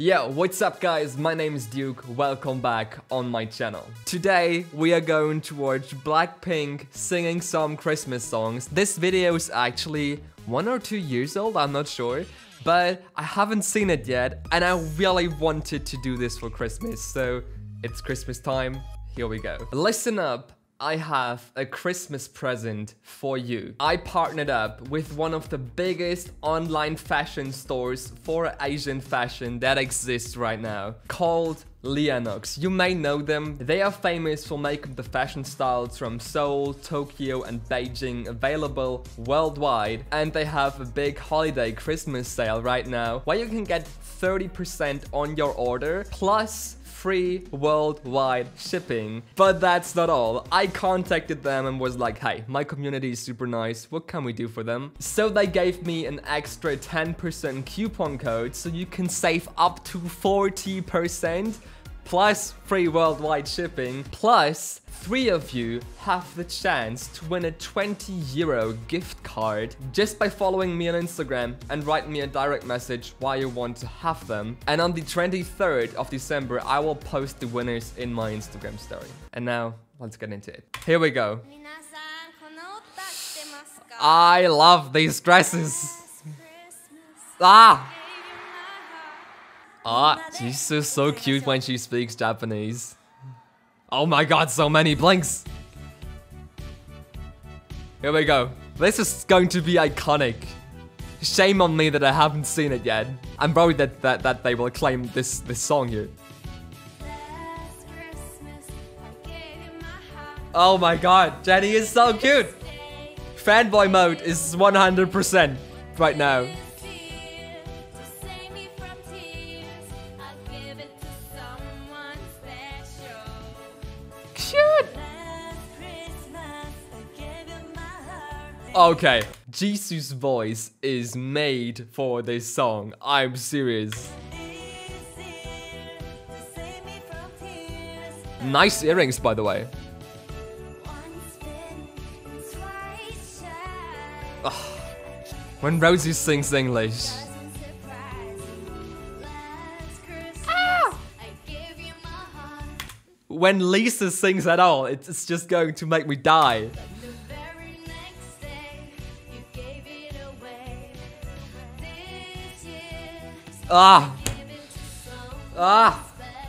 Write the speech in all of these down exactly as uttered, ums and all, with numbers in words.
Yo, what's up guys? My name is Duke, welcome back on my channel. Today we are going to watch Blackpink singing some Christmas songs. This video is actually one or two years old, I'm not sure, but I haven't seen it yet and I really wanted to do this for Christmas, so it's Christmas time, here we go. Listen up. I have a Christmas present for you. I partnered up with one of the biggest online fashion stores for Asian fashion that exists right now, called Leonox. You may know them. They are famous for making the fashion styles from Seoul, Tokyo and Beijing available worldwide. And they have a big holiday Christmas sale right now where you can get thirty percent on your order plus free worldwide shipping. But that's not all. I contacted them and was like, hey, my community is super nice, what can we do for them? So they gave me an extra ten percent coupon code so you can save up to forty percent plus free worldwide shipping, plus three of you have the chance to win a twenty euro gift card just by following me on Instagram and write me a direct message why you want to have them. And on the twenty-third of December, I will post the winners in my Instagram story. And now, let's get into it. Here we go. I love these dresses. Ah! Ah, she's so, so cute when she speaks Japanese. Oh my god, so many blinks. Here we go. This is going to be iconic. Shame on me that I haven't seen it yet. I'm worried that, that, that they will claim this, this song here. Oh my god, Jennie is so cute. Fanboy mode is one hundred percent right now. Okay, Jisoo's voice is made for this song. I'm serious. Nice earrings, by the way. Ugh. When Rosie sings English. Ah! When Lisa sings at all, it's just going to make me die. Ah! Ah!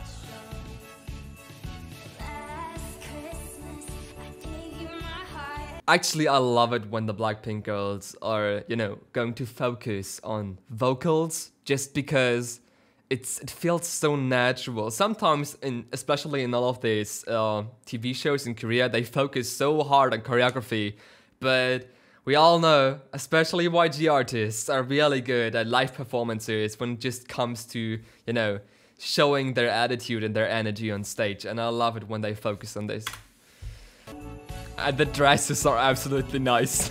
Actually, I love it when the Blackpink girls are, you know, going to focus on vocals just because it's it feels so natural. Sometimes, in especially in all of these uh, T V shows in Korea, they focus so hard on choreography, but we all know, especially Y G artists are really good at live performances when it just comes to, you know, showing their attitude and their energy on stage. And I love it when they focus on this. And the dresses are absolutely nice.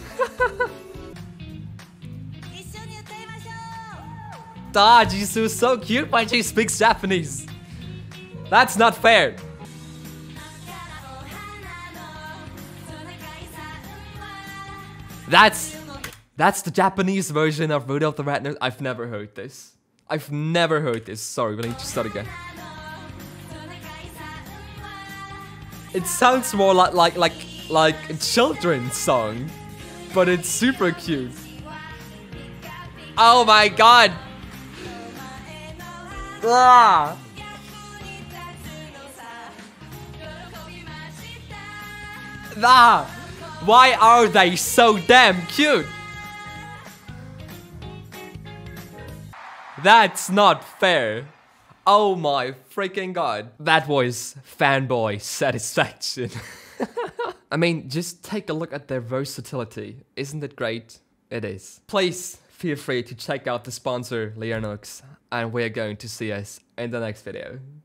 Ah, Jisoo is so cute when she speaks Japanese. That's not fair. That's that's the Japanese version of Rudolph the Red-Nosed. I've never heard this. I've never heard this. Sorry, we need to start again. It sounds more like like like like a children's song, but it's super cute. Oh my god! Ah! Ah! Why are they so damn cute? That's not fair. Oh my freaking god. That was fanboy satisfaction. I mean, just take a look at their versatility. Isn't it great? It is. Please feel free to check out the sponsor, Leonox, and we're going to see us in the next video.